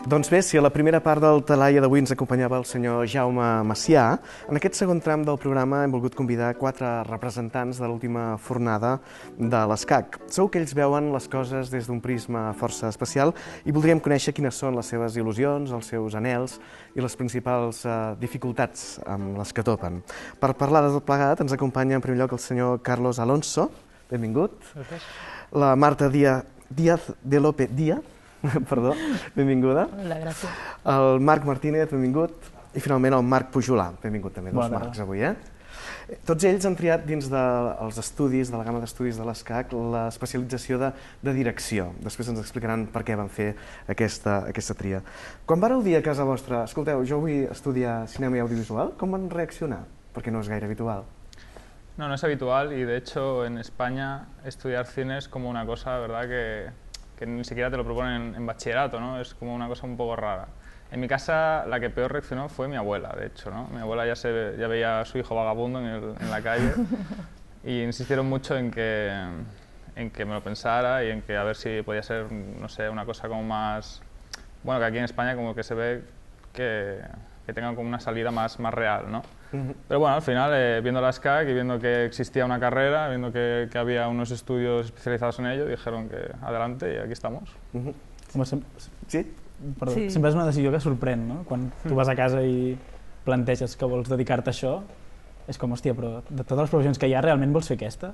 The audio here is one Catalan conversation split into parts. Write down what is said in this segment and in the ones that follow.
Doncs bé, si a la primera part del Talaia d'avui ens acompanyava el senyor Jaume Macià, en aquest segon tram del programa hem volgut convidar 4 representants de l'última fornada de l'ESCAC. Segur que ells veuen les coses des d'un prisma força especial i voldríem conèixer quines són les seves il·lusions, els seus anhels i les principals dificultats amb les que topen. Per parlar de tot plegat ens acompanya en primer lloc el senyor Carlos Alonso, benvingut. La Marta Díaz de López Díaz, perdó, benvinguda. Hola, gràcies. El Marc Martínez, benvingut. I finalment el Marc Pujolà, benvingut també, dos Marcs avui. Tots ells han triat dins dels estudis, de la gamma d'estudis de l'ESCAC, l'especialització de direcció. Després ens explicaran per què van fer aquesta tria. Quan vareu dir a casa vostra, escolteu, jo vull estudiar cinema i audiovisual, com van reaccionar? Perquè no és gaire habitual. No, no es habitual y de hecho en España estudiar cine es como una cosa, ¿verdad?, que ni siquiera te lo proponen en bachillerato, ¿no? Es como una cosa un poco rara. En mi casa la que peor reaccionó fue mi abuela, de hecho, ¿no? Mi abuela ya veía a su hijo vagabundo en la calle y insistieron mucho en que me lo pensara y en que a ver si podía ser, no sé, una cosa como más... Bueno, que aquí en España como que se ve que tengan como una salida más real, ¿no? Pero bueno, al final, viendo la SCAC y viendo que existía una carrera, viendo que había unos estudios especializados en ello, dijeron que adelante y aquí estamos. Sí? Perdó, sempre és una decisió que sorprèn, no? Quan tu vas a casa i planteges que vols dedicar-te a això, és com, hòstia, però de totes les professions que hi ha, realment vols fer aquesta?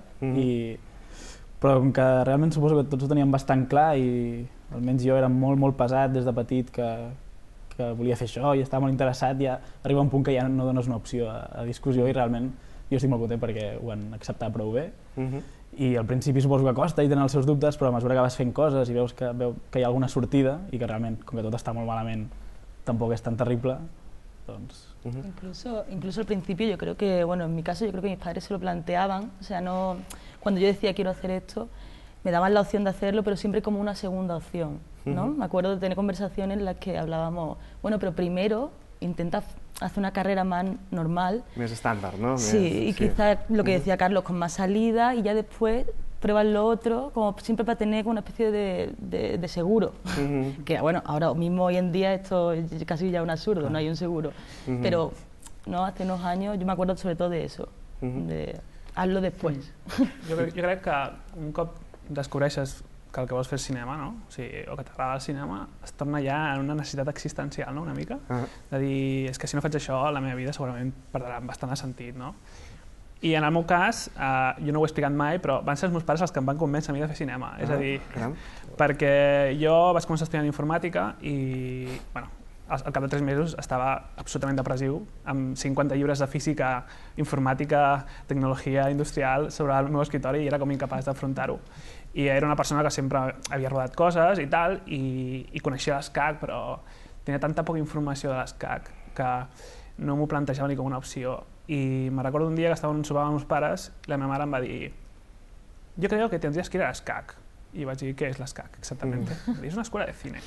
Però com que realment suposo que tots ho teníem bastant clar i almenys jo era molt pesat des de petit que volia fer això i estava molt interessat, ja arriba un punt que ja no dones una opció a discussió i realment jo estic molt content perquè ho han acceptat prou bé. I al principi suposo que costa i tenen els seus dubtes, però a mesura que vas fent coses i veus que hi ha alguna sortida i que realment, com que tot està molt malament, tampoc és tan terrible, doncs... Incluso al principio yo creo que, bueno, en mi caso yo creo que mis padres se lo planteaban, o sea, no, cuando yo decía quiero hacer esto, me daban la opción de hacerlo, pero siempre como una segunda opción, ¿no? Me acuerdo de tener conversaciones en las que hablábamos, bueno, pero primero intenta hacer una carrera más normal. Más estándar, ¿no? Sí, y quizás lo que decía Carlos, con más salida, y ya después pruebas lo otro, como siempre para tener una especie de seguro. Que bueno, ahora mismo hoy en día esto es casi ya un absurdo, no hay un seguro. Pero no, hace unos años yo me acuerdo sobre todo de eso, de hazlo después. Jo crec que un cop descobreixes que el que vols fer és cinema, no? O sigui, o que t'agrada el cinema, es torna ja en una necessitat existencial, no? Una mica, de dir, és que si no faig això, la meva vida segurament perdrà bastant de sentit, no? I en el meu cas, jo no ho he explicat mai, però van ser els meus pares els que em van convèncer a mi de fer cinema, és a dir, perquè jo vaig començar estudiant informàtica i, bueno, al cap de 3 mesos estava absolutament depressiu, amb 50 llibres de física, informàtica, tecnologia industrial sobre el meu escritori i era com incapaç d'afrontar-ho. I era una persona que sempre havia rodat coses i tal, i coneixia l'ESCAC, però tenia tanta poca informació de l'ESCAC que no m'ho plantejava ni com una opció. I me recordo un dia que estava en un sopar amb els meus pares i la meva mare em va dir «Yo creo que tendrías que ir a l'ESCAC». I vaig dir «¿Qué es l'ESCAC exactamente?» És una escuela de cine.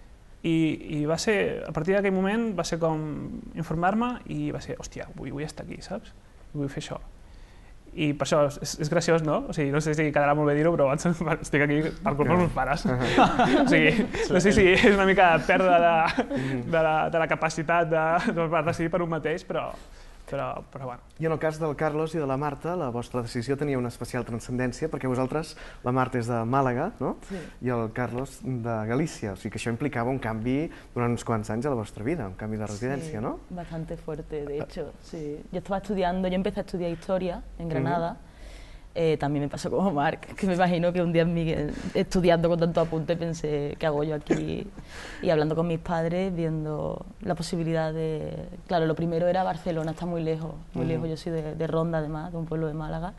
I va ser, a partir d'aquell moment, va ser com informar-me i va ser «Hòstia, vull estar aquí, saps? Vull fer això». I per això és graciós, no? O sigui, no sé si quedarà molt bé dir-ho, però estic aquí per culpa dels meus pares. O sigui, no sé si és una mica pèrdua de la capacitat de decidir per un mateix, però bueno. I en el cas del Carlos i de la Marta, la vostra decisió tenia una especial transcendència, perquè vosaltres, la Marta és de Màlaga, no? I el Carlos de Galícia, o sigui que això implicava un canvi durant uns quants anys a la vostra vida, un canvi de residència, ¿no? Sí, bastante fuerte, de hecho, sí. Yo empecé a estudiar historia en Granada. También me pasó como Marc, que me imagino que un día estudiando con tanto apunte pensé, ¿qué hago yo aquí? Y hablando con mis padres, viendo la posibilidad de... Claro, lo primero era Barcelona, está muy lejos, yo soy de Ronda además, de un pueblo de Málaga,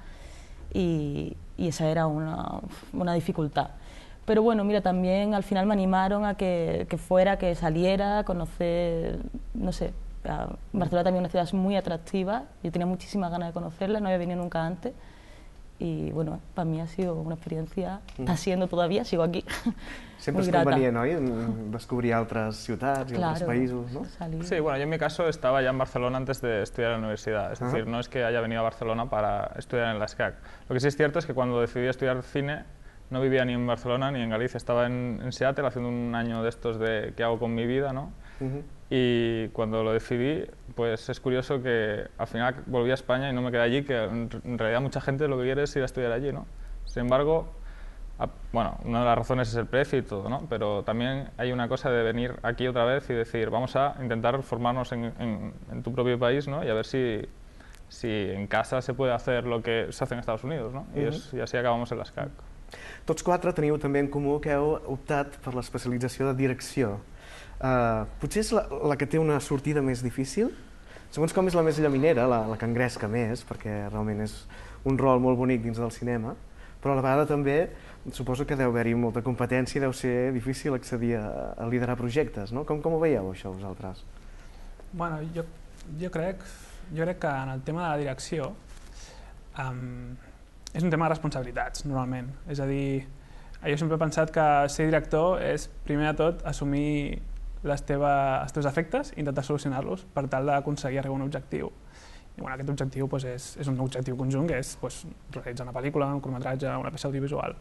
y esa era una dificultad. Pero bueno, mira, también al final me animaron a que fuera, que saliera, a conocer, no sé, Barcelona también es una ciudad muy atractiva, yo tenía muchísimas ganas de conocerla, no había venido nunca antes. Y bueno, para mí ha sido una experiencia, está siendo todavía, sigo aquí. Sempre és convenient, oi? Descobrir altres ciutats i altres països, ¿no? Sí, bueno, yo en mi caso estaba ya en Barcelona antes de estudiar en la universidad, es decir, no es que haya venido a Barcelona para estudiar en la SCAC. Lo que sí es cierto es que cuando decidí estudiar cine, no vivía ni en Barcelona ni en Galicia, estaba en Seattle haciendo un año de estos de qué hago con mi vida, ¿no? Y cuando lo decidí, pues es curioso que al final volví a España y no me quedé allí, que en realidad mucha gente lo que quiere es ir a estudiar allí, ¿no? Sin embargo, bueno, una de las razones es el precio y todo, ¿no? Pero también hay una cosa de venir aquí otra vez y decir, vamos a intentar formarnos en tu propio país, ¿no? Y a ver si en casa se puede hacer lo que se hace en Estados Unidos, no? I així acabamos en l'ESCAC. Tots quatre teniu també en comú que heu optat per l'especialització de direcció. Potser és la que té una sortida més difícil? Segons com és la més llaminera, la que engresca més, perquè realment és un rol molt bonic dins del cinema, però a la vegada també suposo que deu haver-hi molta competència i deu ser difícil accedir a liderar projectes, no? Com ho veieu, això, vosaltres? Bueno, jo crec que en el tema de la direcció és un tema de responsabilitats, normalment. És a dir, jo sempre he pensat que ser director és, primer de tot, assumir els teus efectes i intentar solucionar-los per tal d'aconseguir arribar a un objectiu. I bueno, aquest objectiu és un objectiu conjunt, que és realitzar una pel·lícula, un curtmetratge, una peça audiovisual.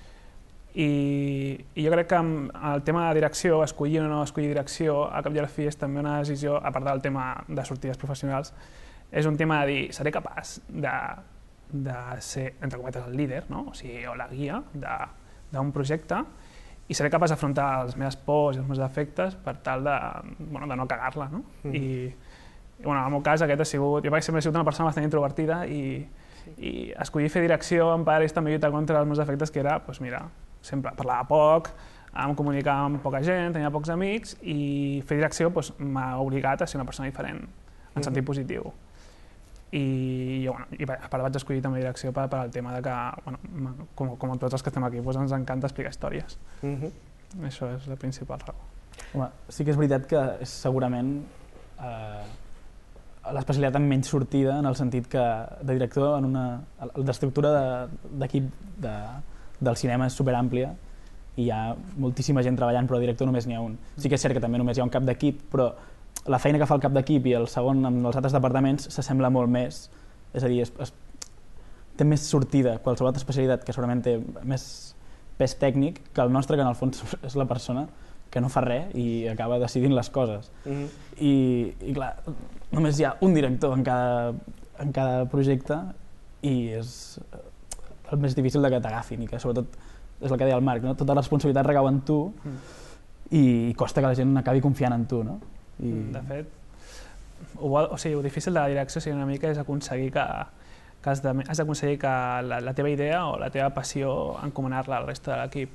I jo crec que el tema de direcció, escollir o no escollir direcció, a cap i a la fi és també una decisió, a part del tema de sortides professionals, és un tema de dir, seré capaç de ser, entre cometes, el líder, no? O sigui, o la guia d'un projecte, i seré capaç d'afrontar les meves pors i els meus defectes per tal de no cagar-la, no? I en el meu cas aquest ha sigut, jo sempre he sigut una persona bastant introvertida i escollir fer direcció en part és també lluitar contra els meus defectes, que era, doncs mira, sempre parlava poc, em comunicava amb poca gent, tenia pocs amics, i fer direcció m'ha obligat a ser una persona diferent, en sentit positiu. I a part vaig escollir també direcció per al tema que, com tots els que estem aquí, ens encanta explicar històries. Això és la principal raó. Home, sí que és veritat que és segurament l'especialitat amb menys sortida, en el sentit que de director, l'estructura d'equip del cinema és superàmplia i hi ha moltíssima gent treballant, però de director només n'hi ha un. Sí que és cert que també només hi ha un cap d'equip, però la feina que fa el cap d'equip i el segon amb els altres departaments s'assembla molt més, és a dir, té més sortida qualsevol altra especialitat que segurament té més pes tècnic que el nostre, que en el fons és la persona que no fa res i acaba decidint les coses. I clar, només hi ha un director en cada projecte i és el més difícil que t'agafin i que sobretot és el que deia el Marc, no? Tota la responsabilitat recau en tu i costa que la gent acabi confiant en tu, no? De fet, el difícil de la direcció una mica és aconseguir que has d'aconseguir que la teva idea o la teva passió encomanar-la al resta de l'equip.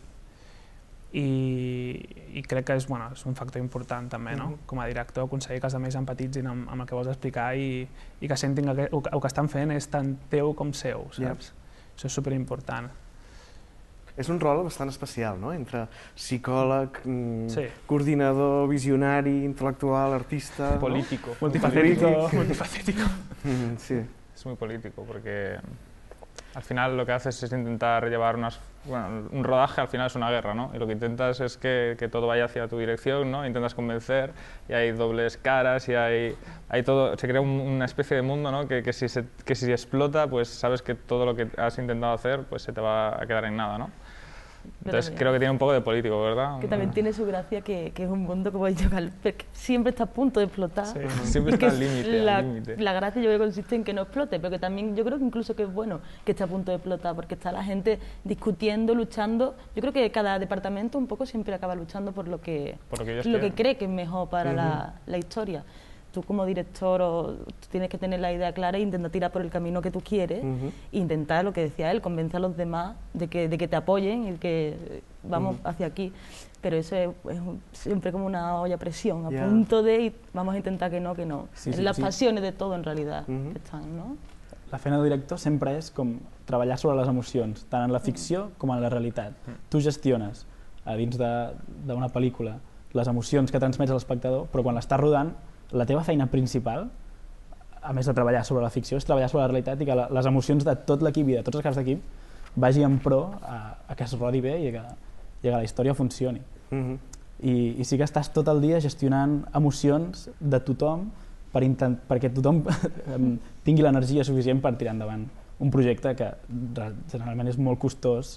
I crec que és un factor important també, com a director, aconseguir que els altres empatitzin amb el que vols explicar i que sentin que el que estan fent és tant teu com seu, saps? Això és superimportant. És un rol bastant especial, no?, entre psicòleg, coordinador, visionari, intel·lectual, artista... Político. Multifacético. Sí. Es muy político porque al final lo que haces es intentar llevar un rodaje al final es una guerra, ¿no? Y lo que intentas es que todo vaya hacia tu dirección, ¿no? Intentas convencer y hay dobles caras y hay todo, se crea una especie de mundo, ¿no? Que si explota, pues sabes que todo lo que has intentado hacer pues se te va a quedar en nada, ¿no? Entonces creo que tiene un poco de político, ¿verdad? Que también tiene su gracia, que es un mundo como que siempre está a punto de explotar. Sí, siempre está al límite. La gracia yo creo que consiste en que no explote, pero que también yo creo que incluso que es bueno que esté a punto de explotar, porque está la gente discutiendo, luchando. Yo creo que cada departamento un poco siempre acaba luchando por lo que cree que es mejor para la historia. Tú como director tienes que tener la idea clara e intentar tirar por el camino que tú quieres, intentar, lo que decía él, convencer a los demás de que te apoyen y que vamos hacia aquí. Pero eso es siempre como una olla a presión, a punto de y vamos a intentar que no. Sí, las pasiones de todo en realidad que están, no? La feina de director sempre és com treballar sobre les emocions, tant en la ficció com en la realitat. Tu gestiones a dins d'una pel·lícula les emocions que transmets a l'espectador, però quan l'estàs rodant la teva feina principal, a més de treballar sobre la ficció, és treballar sobre la realitat i que les emocions de tot l'equip i de tots els caps d'equip vagi en pro a que es rodi bé i a que la història funcioni. I sí que estàs tot el dia gestionant emocions de tothom perquè tothom tingui l'energia suficient per tirar endavant un projecte que generalment és molt costós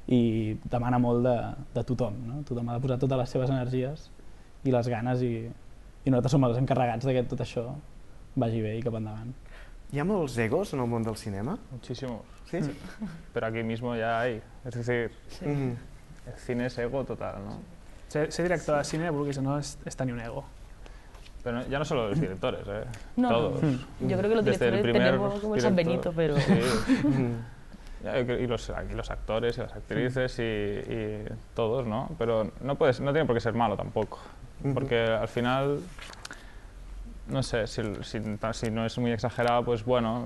i demana molt de tothom, no? Tothom ha de posar totes les seves energies i les ganes i nosaltres som els encarregats de que tot això vagi bé i cap endavant. ¿Hi ha molts egos en el món del cinema? Muchísimos. ¿Sí? Pero aquí mismo ya hay. Es decir, Sí. el cine es ego total, ¿no? Ser director de cine, vulguis o no, és tenir un ego. Pero ya no solo los directores, No, todos. Yo creo que los Desde el directores primer tenemos como el San director, Benito, pero... sí. Y los actores y las actrices y todos, ¿no? Pero no tiene por qué ser malo tampoco, porque al final, no sé, si no es muy exagerado, pues bueno,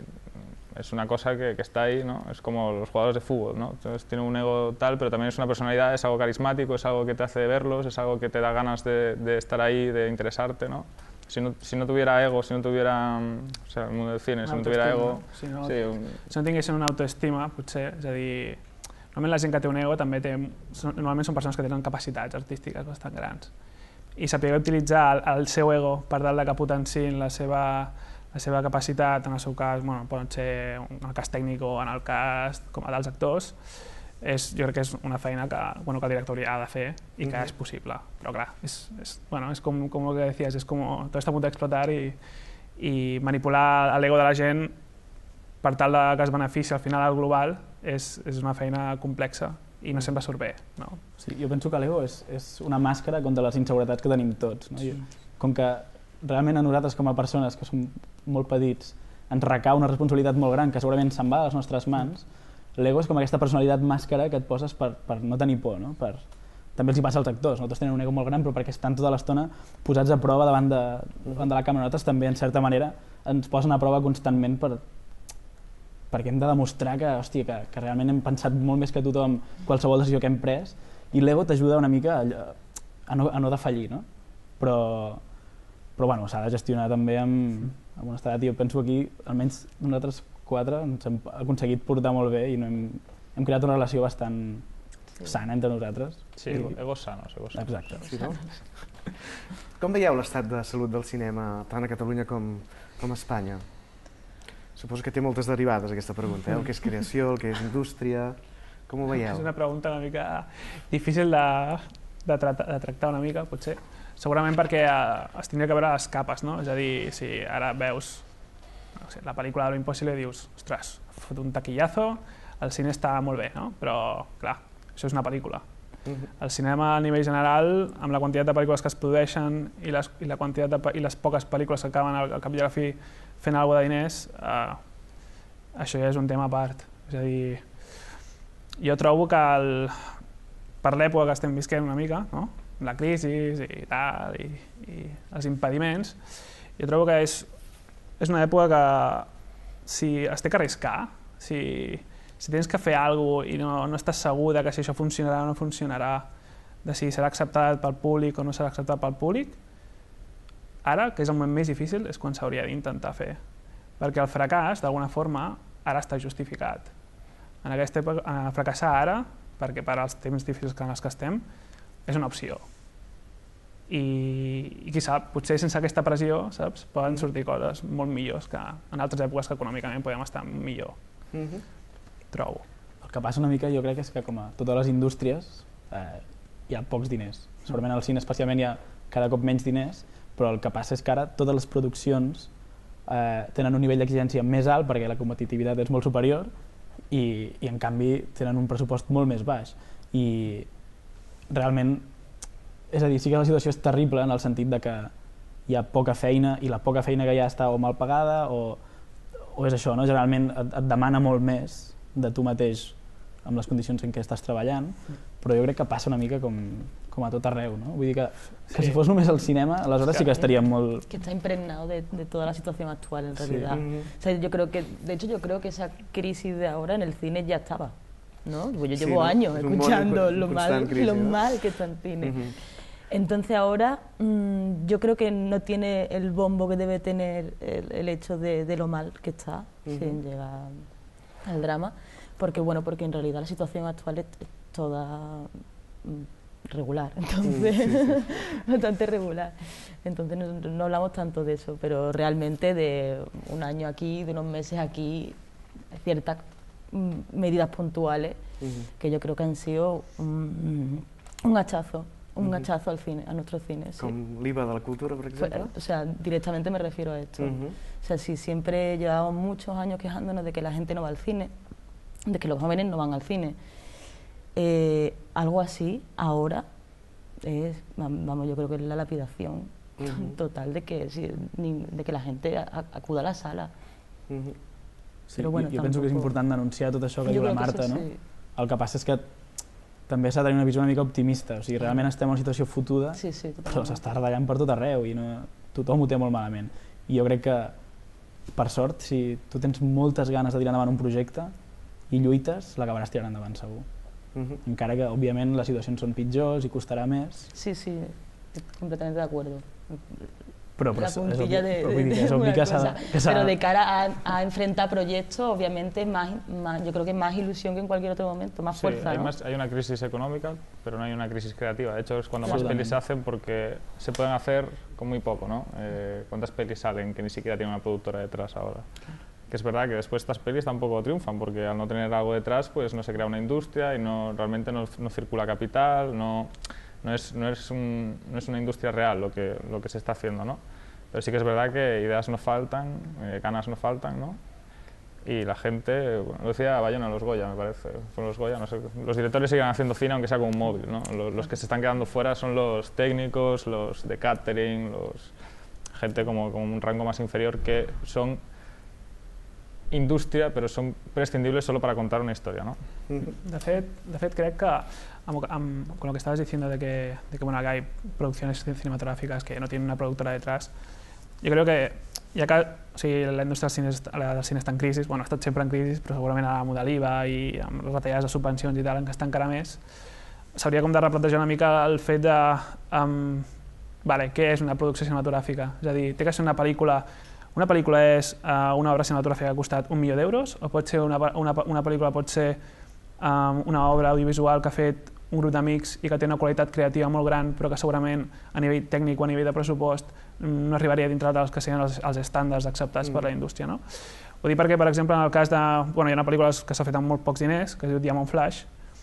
es una cosa que está ahí, ¿no? Es como los jugadores de fútbol, ¿no? Entonces tiene un ego tal, pero también es una personalidad, es algo carismático, es algo que te hace verlos, es algo que te da ganas de estar ahí, de interesarte, ¿no? Si no tuviera ego, si no tuviera, o sea, el mundo del cine, si no tuviera ego... Si no tinguessin una autoestima, potser, és a dir, normalment la gent que té un ego també normalment són persones que tenen capacitats artístiques bastant grans. I saber utilitzar el seu ego per tal que potenciïn la seva capacitat, en el seu cas, bueno, pot ser en el cas tècnic o en el cas com a dels actors, jo crec que és una feina que el director ha de fer i que és possible. Però clar, és com el que decías, és com tot està a punt d'explotar i manipular l'ego de la gent per tal que es benefici al final al global és una feina complexa i no sempre surt bé. No? Sí, jo penso que l'ego és una màscara contra les inseguretats que tenim tots. No? Com que realment a nosaltres com a persones que som molt petits ens recau una responsabilitat molt gran que segurament se'n va a les nostres mans, l'ego és com aquesta personalitat màscara que et poses per no tenir por. No? També els hi passa als actors, nosaltres tenen un ego molt gran però perquè estan tota l'estona posats a prova davant de la càmera. Nosaltres també, en certa manera, ens posen a prova constantment perquè hem de demostrar que realment hem pensat molt més que tothom qualsevol decisió que hem pres i l'ego t'ajuda una mica a no defallir, no? Però bueno, s'ha de gestionar també amb honestedat i jo penso que aquí, almenys nosaltres 4, ens hem aconseguit portar molt bé i hem creat una relació bastant sana entre nosaltres. Sí, egos sanos. Exacte. Sí, no? Com veieu l'estat de salut del cinema tant a Catalunya com a Espanya? Suposo que té moltes derivades aquesta pregunta, el que és creació, el que és indústria... Com ho veieu? És una pregunta una mica difícil de tractar una mica, potser. Segurament perquè es tindria que veure les capes, no? És a dir, si ara veus la pel·lícula de Lo Impossible i dius ostres, ha fot un taquillazo, el cine està molt bé, no? Però, clar, això és una pel·lícula. El cinema a nivell general, amb la quantitat de pel·lícules que es produeixen i les poques pel·lícules que acaben al cap i a la fi fent alguna cosa de diners, això ja és un tema a part. És a dir, jo trobo que per l'època que estem visquent una mica, no? La crisi i tal, i els impediments, jo trobo que és una època que si es té que arriscar, si tens que fer alguna cosa i no estàs segur que si això funcionarà o no funcionarà, de si serà acceptat pel públic o no serà acceptat pel públic, ara, que és el moment més difícil, és quan s'hauria d'intentar fer. Perquè el fracàs, d'alguna forma, ara està justificat. En aquesta època, fracassar ara, perquè per als temps difícils en els que estem, és una opció. I qui sap, potser sense aquesta pressió, saps, poden sortir coses molt millors que en altres èpoques que econòmicament podem estar millor. Trobo. El que passa una mica jo crec és que com a totes les indústries hi ha pocs diners. Segurament al cine especialment hi ha cada cop menys diners, però el que passa és que ara totes les produccions tenen un nivell d'exigència més alt perquè la competitivitat és molt superior i en canvi tenen un pressupost molt més baix. I realment, és a dir, sí que la situació és terrible en el sentit de que hi ha poca feina i la poca feina que hi ha està o mal pagada o és això, no? Generalment et demana molt més de tu mateix amb les condicions en què estàs treballant, però jo crec que passa una mica com a tot arreu, ¿no? Vull dir que si fos només el cinema, aleshores sí que estaríem molt... Que está impregnado de toda la situación actual, en realidad. O sea, yo creo que esa crisis de ahora en el cine ya estaba, ¿no? Pues yo llevo años escuchando lo mal que está el cine. Entonces ahora yo creo que no tiene el bombo que debe tener el hecho de lo mal que está, sin llegar al drama, porque en realidad la situación actual es toda regular, entonces bastante regular. Entonces no hablamos tanto de eso, pero realmente de un año aquí, de unos meses aquí, ciertas medidas puntuales que yo creo que han sido un hachazo al cine, a nuestro cine. Sí. Com l'IVA de la cultura, por ejemplo. O sea, directamente me refiero a esto. O sea, si siempre llevamos muchos años quejándonos de que la gente no va al cine, de que los jóvenes no van al cine, algo así ahora es, vamos, yo creo que es la lapidación total de que la gente acuda a la sala. Sí, però bueno, jo penso que és important denunciar tot això que diu la Marta, no? Sí. El que passa és que també s'ha de tenir una visió una mica optimista, o sigui, realment estem en una situació fotuda, però s'està retallant per tot arreu i tothom ho té molt malament. I jo crec que, per sort, si tu tens moltes ganes de tirar endavant un projecte i lluites, l'acabaràs tirant endavant segur. Encara que, òbviament, les situacions són pitjors i costarà més. Sí, completament d'acord. Pero la puntilla pero de cara a enfrentar proyectos, obviamente yo creo que es más ilusión que en cualquier otro momento, más fuerza. Hay una crisis económica, pero no hay una crisis creativa. De hecho, es cuando más pelis se hacen porque se pueden hacer con muy poco, ¿no? ¿Cuántas pelis salen que ni siquiera tienen una productora detrás ahora? Que es verdad que después estas pelis tampoco triunfan, porque al no tener algo detrás, pues no se crea una industria y realmente no circula capital, no es una industria real lo que se está haciendo, ¿no? Pero sí que es verdad que ideas no faltan, ganas no faltan, ¿no? Y la gente, bueno, lo decía Bayona, los Goya, me parece, fueron los Goya, no sé, los directores siguen haciendo cine aunque sea con un móvil, ¿no? Los que se están quedando fuera son los técnicos, los de catering, gente como un rango más inferior que son indústria, però són prescindibles solo para contar una historia, ¿no? De fet crec que con lo que estabas diciendo de que bueno, que hay producciones cinematográficas que no tienen una productora detrás, yo creo que ja que o sigui, la indústria del cine està en crisi, bueno, ha estat sempre en crisi, però segurament ara amb l'IVA i amb les retallades de subvencions i tal, que està encara més, s'hauria com de replantejar una mica el fet de vale, què és una producció cinematogràfica? És a dir, té que ser una pel·lícula és una obra cinematogràfica que ha costat 1 milió d'euros, o pot ser una pel·lícula pot ser una obra audiovisual que ha fet un grup d'amics i que té una qualitat creativa molt gran, però que segurament a nivell tècnic o a nivell de pressupost no arribaria dintre dels que serien els estàndards acceptats per la indústria. No? Ho dic perquè, per exemple, en el cas de... Bueno, hi ha una pel·lícula que s'ha fet amb molt pocs diners, que es diu Diamond Flash,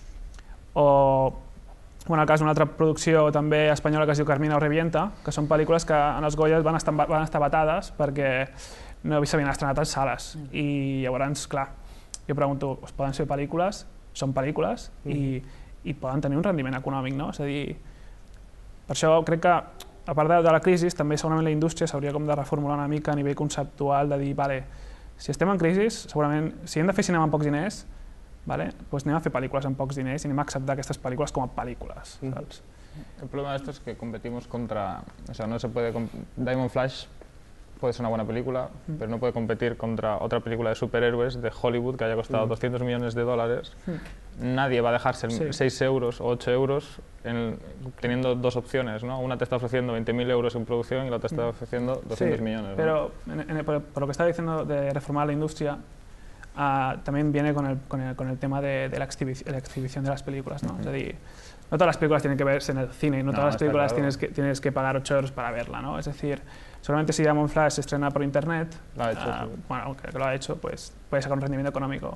o en el cas d'una altra producció també espanyola que es diu Carmina o Revienta, que són pel·lícules que en els Goyas van estar vetades perquè no s'havien estrenat a sales. I llavors, clar, jo pregunto, es poden fer pel·lícules? Són pel·lícules i poden tenir un rendiment econòmic, no? És a dir, per això crec que, a part de la crisi, també segurament la indústria s'hauria com de reformular una mica a nivell conceptual, de dir, vale, si estem en crisi, segurament, si hem de fer cinema amb pocs diners, vale, doncs anem a fer pel·lícules amb pocs diners i anem a acceptar aquestes pel·lículas com a pel·lículas, ¿sabes? El problema de esto es que competimos contra, o sea, no se puede, Diamond Flash puede ser una buena película, pero no puede competir contra otra película de superhéroes de Hollywood que haya costado 200 millones de dólares. Nadie va a dejarse 6 euros o 8 euros teniendo dos opciones, ¿no? Una te está ofreciendo 20.000 euros en producción y la otra te está ofreciendo 200 millones. Pero por lo que estaba diciendo de reformar la industria, también viene con el tema de la exhibición de las películas, ¿no? Es decir, no todas las películas tienen que verse en el cine y no todas las películas tienes que pagar 8 euros para verla, ¿no? Es decir, solamente si Diamond Flash se estrena por internet, bueno, que lo ha hecho, pues puede sacar un rendimiento económico.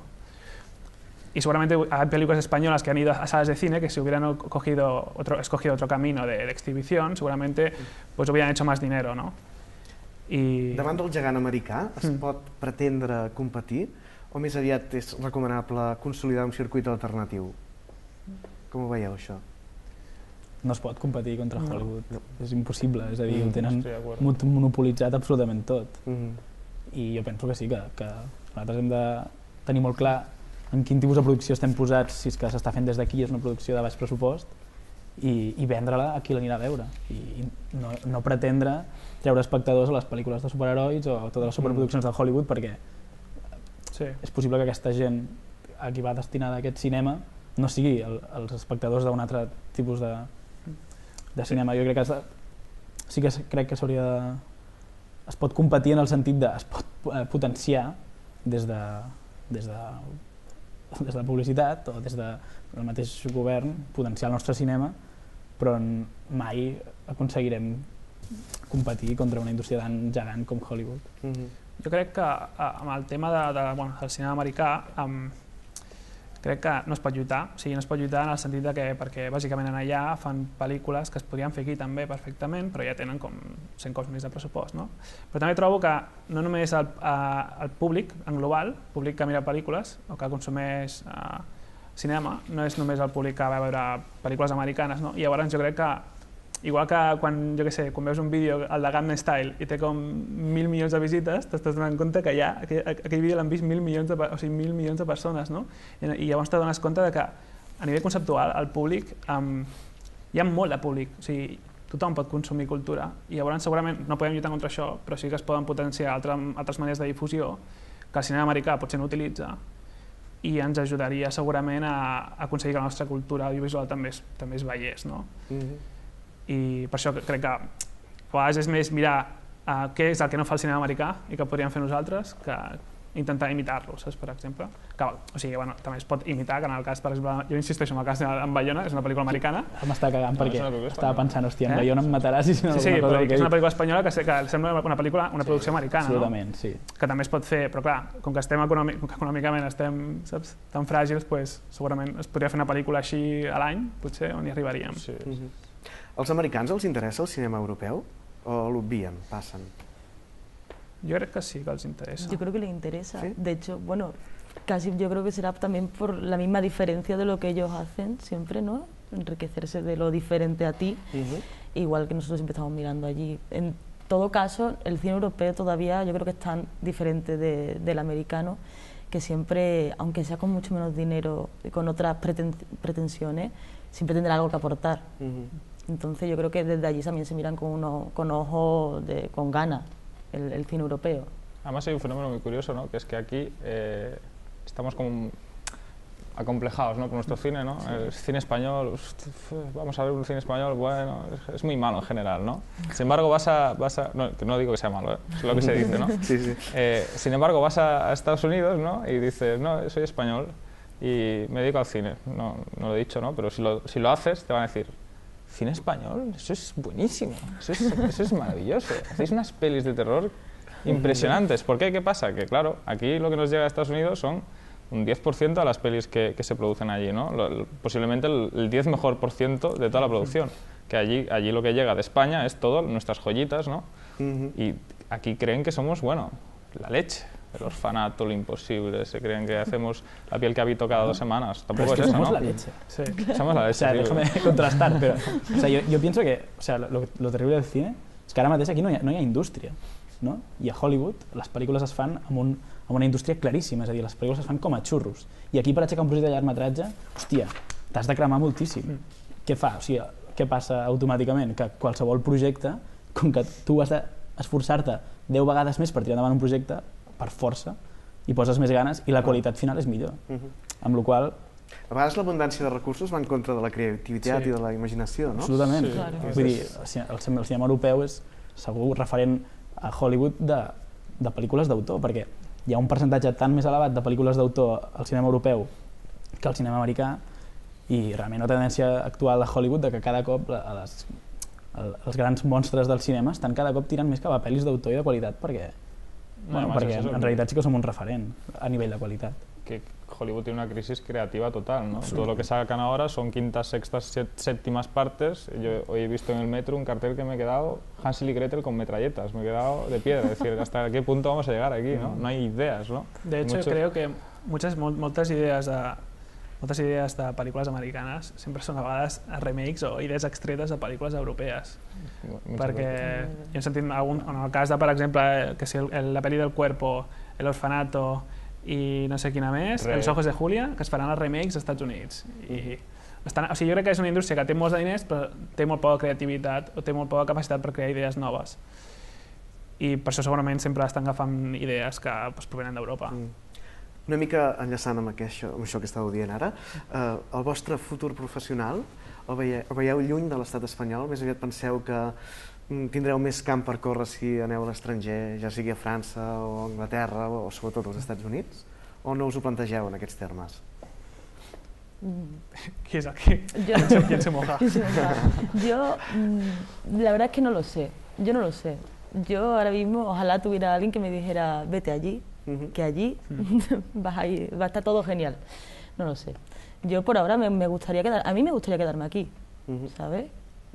Y seguramente hay películas españolas que han ido a salas de cine que si hubieran escogido otro camino de exhibición, seguramente pues hubieran hecho más dinero, ¿no? Davant del gegant americà es pot pretendre competir o més aviat és recomanable consolidar un circuit alternatiu? Com ho veieu, això? No es pot competir contra Hollywood, és impossible, és a dir, ho tenen monopolitzat absolutament tot. I jo penso que sí, que nosaltres hem de tenir molt clar en quin tipus de producció estem posats, si és que s'està fent des d'aquí, és una producció de baix pressupost, i vendre-la a qui l'anirà a veure. I no pretendre treure espectadors a les pel·lícules de superherois o a totes les superproduccions de Hollywood, perquè és possible que aquesta gent a qui va destinada aquest cinema no sigui els espectadors d'un altre tipus de cinema. Jo crec que sí que crec que s'hauria de... Es pot competir en el sentit de... Es pot potenciar des de la publicitat o des del mateix govern, potenciar el nostre cinema, però mai aconseguirem competir contra una indústria tan gegant com Hollywood. Jo crec que amb el tema del cinema americà, crec que no es pot lluitar, o sigui, no es pot lluitar en el sentit de que, perquè bàsicament allà fan pel·lícules que es podrien fer aquí també perfectament, però ja tenen com 100 cops més de pressupost, no? Però també trobo que no només el públic en global, el públic que mira pel·lícules o que consumeix cinema, no és només el públic que va veure pel·lícules americanes, no? I llavors jo crec que igual que quan veus un vídeo, el de Gangnam Style, i té com 1.000 milions de visites, t'estàs donant compte que ja aquell vídeo l'han vist 1.000 milions de persones, no? I llavors t'adones compte de que a nivell conceptual el públic, hi ha molt de públic, o sigui, tothom pot consumir cultura, i llavors segurament no podem lluitar contra això, però sí que es poden potenciar altres maneres de difusió que el cinema americà potser no utilitza, i ens ajudaria segurament a aconseguir que la nostra cultura audiovisual també es veiés, no? I per això crec que a vegades és més mirar què és el que no fa el cinema americà i que podríem fer nosaltres que intentar imitar-lo, saps, per exemple. O sigui, bueno, també es pot imitar, que en el cas, per exemple, jo insisteixo en el cas d'en Bayona, és una pel·lícula americana. M'està cagant perquè estava pensant, hòstia, en Bayona em mataràs si no alguna cosa que és una pel·lícula espanyola que sembla una producció americana, absolutament, sí. Que també es pot fer, però clar, com que econòmicament estem tan fràgils, segurament es podria fer una pel·lícula així a l'any, potser, on hi arribaríem. ¿Als americans els interessa el cinema europeu o l'obvien, passen? Yo creo que sí, que les interesa. Yo creo que les interesa. ¿Sí? De hecho, bueno, casi yo creo que será también por la misma diferencia de lo que ellos hacen siempre, ¿no? Enriquecerse de lo diferente a ti, igual que nosotros siempre estamos mirando allí. En todo caso, el cine europeo todavía yo creo que es tan diferente del americano que siempre, aunque sea con mucho menos dinero y con otras pretensiones, siempre tendrá algo que aportar. Entonces yo creo que desde allí también se miran con ojos, con ganas el cine europeo. Además hay un fenómeno muy curioso, ¿no? Que es que aquí estamos como acomplejados, ¿no? Por nuestro cine, ¿no? Sí. El cine español, vamos a ver un cine español, bueno, es muy malo en general, ¿no? Sin embargo no digo que sea malo, es lo que se dice, ¿no? Sí. Sin embargo vas a Estados Unidos, ¿no? Y dices, no, soy español y me dedico al cine, no lo he dicho, ¿no? Pero si lo haces te van a decir, ¿cine español? Eso es buenísimo, eso es maravilloso, hacéis unas pelis de terror impresionantes. ¿Por qué? ¿Qué pasa? Que claro, aquí lo que nos llega a Estados Unidos son un 10% a las pelis que se producen allí, ¿no? Posiblemente el 10 mejor por ciento de toda la producción, que allí lo que llega de España es todo, nuestras joyitas, ¿no? Y aquí creen que somos, bueno, la leche. El Orfanato, Lo Imposible, se creen que hacemos La piel que habito cada 2 semanas. Tampoco es eso, somos ¿no? la leche. Sí, somos la leche. O sea, déjame contrastar, pero o sea, yo pienso que o sea, lo terrible del cine es que ara mateix aquí no hi ha indústria, no? I a Hollywood les pel·lícules es fan amb una indústria claríssima, és a dir, les pel·lícules es fan com a xurros. I aquí per aixecar un projecte de llargmetratge, hòstia, t'has de cremar moltíssim. Què fa? O sigui, què passa automàticament? Que qualsevol projecte, com que tu has d'esforçar-te 10 vegades més per tirar endavant un projecte, per força, i poses més ganes i la qualitat final és millor. Amb la qual a vegades l'abundància de recursos va en contra de la creativitat i de la imaginació, no? Absolutament. Sí, claro. Vull dir, el cinema europeu és segur referent a Hollywood de pel·lícules d'autor, perquè hi ha un percentatge tan més elevat de pel·lícules d'autor al cinema europeu que al cinema americà, i realment la tendència actual de Hollywood de que cada cop els grans monstres del cinema estan cada cop tirant més cap a pel·lis d'autor i de qualitat, perquè en realitat sí que som un referent a nivell de qualitat. Que Hollywood tiene una crisis creativa total, ¿no? Todo lo que sacan ahora son quintas, sextas, séptimas partes. Yo hoy he visto en el metro un cartel que me he quedado Hansel y Gretel con metralletas, me he quedado de piedra, es decir, ¿hasta qué punto vamos a llegar aquí, no? No hay ideas, ¿no? De hecho, creo que moltes idees de pel·lícules americanes sempre són a vegades remakes o idees extretes de pel·lícules europees. Perquè jo he sentit en el cas de, per exemple, que si la pel·li del Cuerpo, El Orfanato i no sé quina més, Els ojos de Julia, que es faran els remakes als Estats Units. O sigui, jo crec que és una indústria que té molts de diners però té molt poca creativitat o té molt poca capacitat per crear idees noves. I per això segurament sempre estan agafant idees que provenen d'Europa. Una mica enllaçant amb això que estàveu dient ara, el vostre futur professional el veieu lluny de l'estat espanyol? Més aviat penseu que tindreu més camp per córrer si aneu a l'estranger, ja sigui a França o a Anglaterra o sobretot als Estats Units? O no us ho plantegeu en aquests termes? ¿Quién es aquí? ¿Quién se moja? Yo, la verdad es que no lo sé. Yo no lo sé. Yo ahora mismo, ojalá tuviera alguien que me dijera, vete allí, que allí va a estar todo genial. No lo sé. Yo por ahora me gustaría a mí me gustaría quedarme aquí, ¿sabes?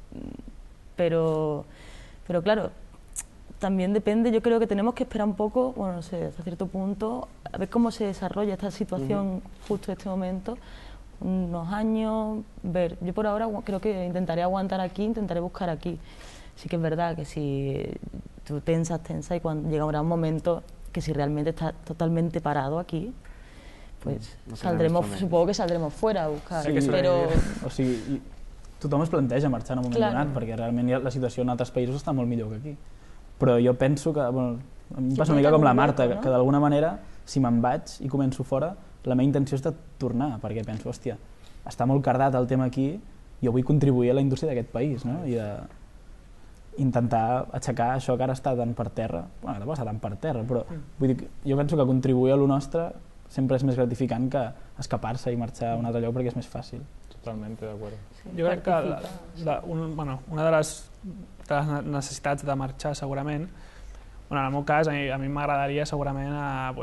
Pero claro, también depende, yo creo que tenemos que esperar un poco, bueno, no sé, hasta cierto punto, a ver cómo se desarrolla esta situación justo en este momento, unos años, ver. Yo por ahora creo que intentaré aguantar aquí, intentaré buscar aquí. Sí que es verdad que si tú tensas y cuando llegará un momento que si realmente estás totalmente parado aquí, pues supongo que saldrem fuera a buscar, però... O sigui, tothom es planteja marxar en un moment donat, perquè realment la situació en altres països està molt millor que aquí. Però jo penso que, bueno, a mi em passa una mica com la Marta, que d'alguna manera, si me'n vaig i començo fora, la meva intenció és de tornar, perquè penso, hòstia, està molt cardat el tema aquí, jo vull contribuir a la indústria d'aquest país, no? I intentar aixecar això que ara està tan per terra, bueno, tampoc està tan per terra, però vull dir, jo penso que contribuir a lo nostre sempre és més gratificant que escapar-se i marxar a un altre lloc perquè és més fàcil. Totalmente de acuerdo. Jo crec que una de les necessitats de marxar segurament, en el meu cas a mi m'agradaria segurament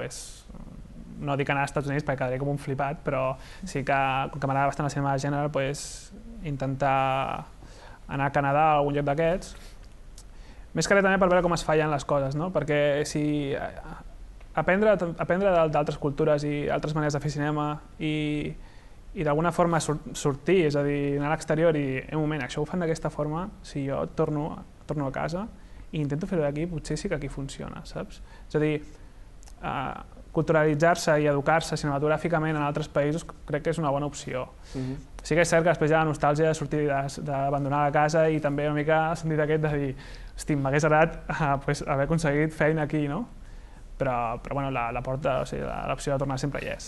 no dic anar als Estats Units perquè quedaria com un flipat, però sí que com que m'agrada bastant el cinema de gènere, intentar anar a Canadà o algun lloc d'aquests, més que res també per veure com es fallen les coses, no? Perquè si aprendre d'altres cultures i altres maneres de fer cinema i d'alguna forma sortir, és a dir, anar a l'exterior i un moment, això ho fan d'aquesta forma, si jo torno a casa i intento fer-ho d'aquí, potser sí que aquí funciona, saps? És a dir, culturalitzar-se i educar-se cinematogràficament en altres països crec que és una bona opció. Sí que és cert que després hi ha la nostàlgia de sortir, d'abandonar la casa i també una mica el sentit aquest de dir, hosti, m'hagués agradat haver aconseguit feina aquí, no? Però bueno, l'opció de tornar sempre hi és.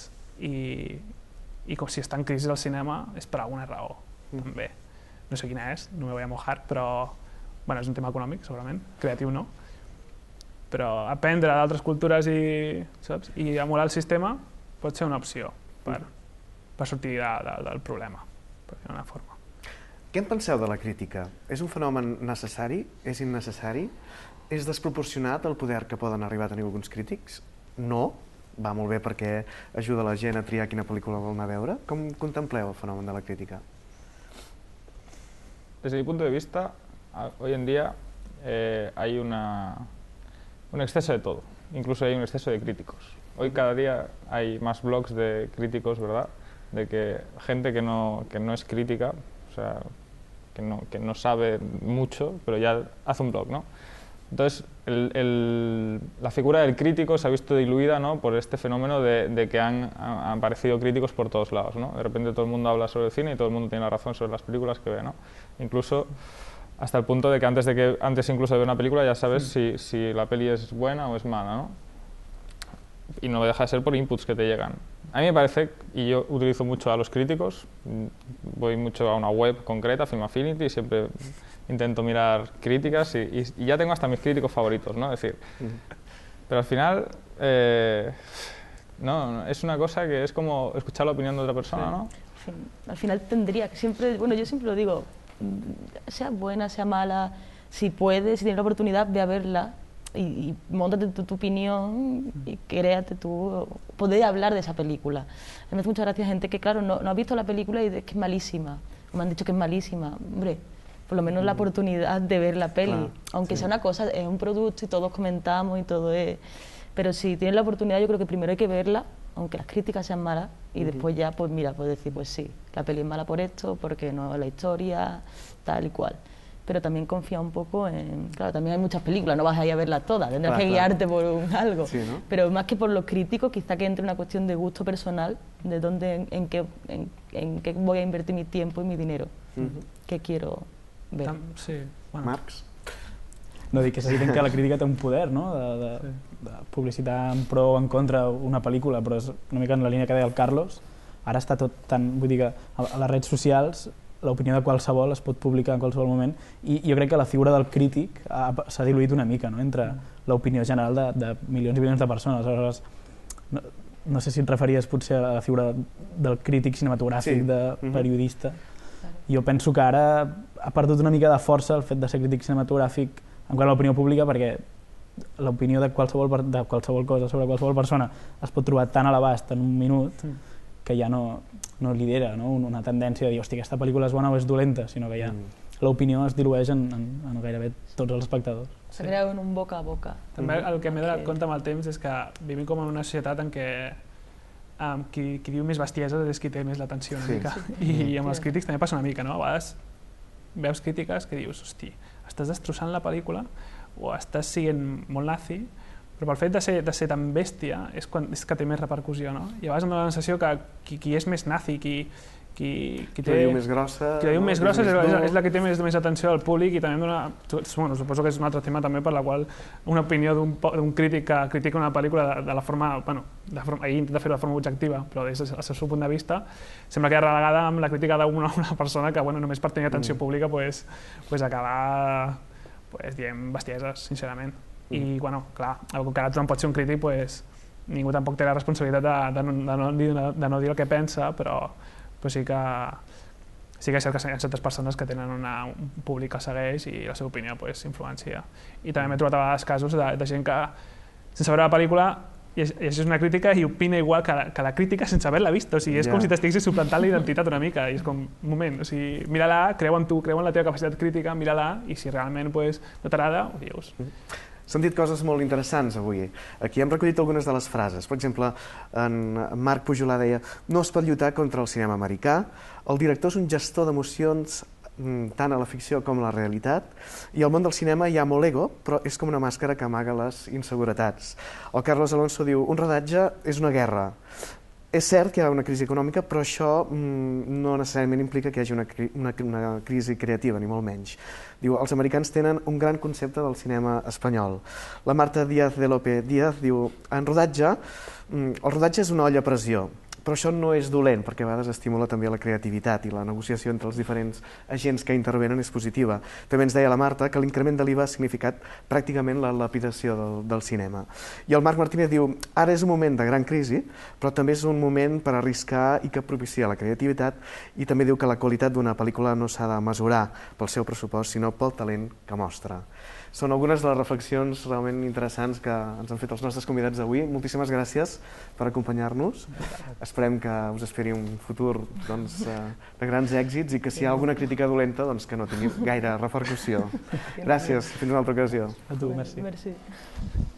I com si està en crisi el cinema és per alguna raó, també. No sé quina és, no me voy a mojar, però és un tema econòmic, segurament, creatiu no. Però aprendre d'altres cultures i emular el sistema pot ser una opció per sortir del problema, per dir d'una forma. Què en penseu de la crítica? És un fenomen necessari? És innecessari? És desproporcionat el poder que poden arribar a tenir alguns crítics? No? Va molt bé perquè ajuda la gent a triar quina pel·lícula vol anar a veure? Com contempleu el fenomen de la crítica? Desde mi punto de vista, hoy en día hay un exceso de todo, incluso hay un exceso de críticos. Hoy cada día hay más blogs de críticos, ¿verdad? De que gente que no es crítica, o sea, que no sabe mucho, pero ya hace un blog, ¿no? Entonces, la figura del crítico se ha visto diluida, ¿no? Por este fenómeno de que han aparecido críticos por todos lados, ¿no? De repente todo el mundo habla sobre el cine y todo el mundo tiene la razón sobre las películas que ve, ¿no? Incluso hasta el punto de que antes incluso de ver una película ya sabes si la peli es buena o es mala, ¿no? Y no deja de ser por inputs que te llegan. A mí me parece, y yo utilizo mucho a los críticos, voy mucho a una web concreta, Film Affinity, y siempre intento mirar críticas y ya tengo hasta mis críticos favoritos, ¿no? Es decir, pero al final no, es una cosa que es como escuchar la opinión de otra persona, ¿no? Sí. Al final tendría que siempre, bueno, yo siempre lo digo, sea buena, sea mala, si puedes, si tienes la oportunidad, ve a verla y móntate tu opinión y créate tú, poder hablar de esa película. Me hace mucha gracia gente que, claro, no ha visto la película y dice que es malísima, o me han dicho que es malísima. Hombre, por lo menos la oportunidad de ver la peli, claro, aunque sea una cosa, es un producto y todos comentamos y todo es... Pero si tienes la oportunidad, yo creo que primero hay que verla, aunque las críticas sean malas, y después ya, pues mira, puedes decir, pues sí, la peli es mala por esto, porque no es la historia, tal y cual. Pero también confía un poco en... Claro, también hay muchas películas, no vas a ir a verlas todas, tendrás que guiarte por algo. Sí, ¿no? Pero más que por los críticos, quizá que entre una cuestión de gusto personal, de dónde, en qué voy a invertir mi tiempo y mi dinero, qué quiero ver. Sí, bueno. Marx? No, dic que és evident que la crítica té un poder, no? De publicitar en pro o en contra una pel·lícula, però és una mica en la línia que deia el Carlos. Ara està tot tan... Vull dir que a les redes socials l'opinió de qualsevol es pot publicar en qualsevol moment i jo crec que la figura del crític s'ha diluït una mica, no? Entre l'opinió general de milions i milions de persones. Aleshores, no sé si et referies potser a la figura del crític cinematogràfic, de periodista. Jo penso que ara ha perdut una mica de força el fet de ser crític cinematogràfic en quant a l'opinió pública, perquè l'opinió de qualsevol cosa sobre qualsevol persona es pot trobar tan a l'abast en un minut que que ja no lidera una tendència de dir, hòstia, aquesta pel·lícula és bona o és dolenta, sinó que ja l'opinió es dilueix en gairebé tots els espectadors. Se crea un boca a boca. També el que m'he donat compte amb el temps és que vivim com en una societat en què qui diu més bestieses és qui té més l'atenció una mica. I amb els crítics també passa una mica, no? A vegades veus crítiques que dius, hosti, estàs destrossant la pel·lícula o estàs sent molt nazi, però pel fet de ser tan bèstia és que té més repercussió, no? I a vegades em dóna la sensació que qui és més nazi, qui la diu més grossa, és la que té més atenció al públic, i també em dona, suposo que és un altre tema també per la qual una opinió d'un crític que critica una pel·lícula de la forma, ell intenta fer-ho de forma objectiva, però des del seu punt de vista sembla que és relegada amb la crítica d'una persona que només per tenir atenció pública acaba dient bestieses, sincerament. I clar, com que ara tothom pot ser un crític, ningú tampoc té la responsabilitat de no dir el que pensa, però sí que és cert que hi ha certes persones que tenen un públic que segueix i la seva opinió influencia. I també m'he trobat a vegades casos de gent que, sense veure la pel·lícula, llegeix una crítica i opina igual que la crítica sense haver-la vist. O sigui, és com si t'estiguessis suplantant la identitat una mica. I és com, un moment, o sigui, mira-la, creu en tu, creu en la teva capacitat crítica, mira-la, i si realment no t'agrada, ho dius. S'han dit coses molt interessants avui. Aquí hem recollit algunes de les frases. Per exemple, en Marc Pujolà deia: no es pot lluitar contra el cinema americà, el director és un gestor d'emocions tant a la ficció com a la realitat, i al món del cinema hi ha molt ego, però és com una màscara que amaga les inseguretats. El Carlos Alonso diu: un rodatge és una guerra. És cert que hi ha una crisi econòmica, però això no necessàriament implica que hi hagi una crisi creativa, ni molt menys. Diu, els americans tenen un gran concepte del cinema espanyol. La Marta Díaz de López Díaz diu, el rodatge és una olla a pressió, però això no és dolent, perquè a vegades estimula també la creativitat i la negociació entre els diferents agents que intervenen és positiva. També ens deia la Marta que l'increment de l'IVA ha significat pràcticament la lapidació del cinema. I el Marc Martínez diu, ara és un moment de gran crisi, però també és un moment per arriscar i que propicia la creativitat, i també diu que la qualitat d'una pel·lícula no s'ha de mesurar pel seu pressupost, sinó pel talent que mostra. Són algunes de les reflexions realment interessants que ens han fet els nostres convidats avui. Moltíssimes gràcies per acompanyar-nos. Esperem que us esperi un futur de grans èxits i que si hi ha alguna crítica dolenta que no tingui gaire repercussió. Gràcies, fins una altra ocasió. A tu, merci. Merci.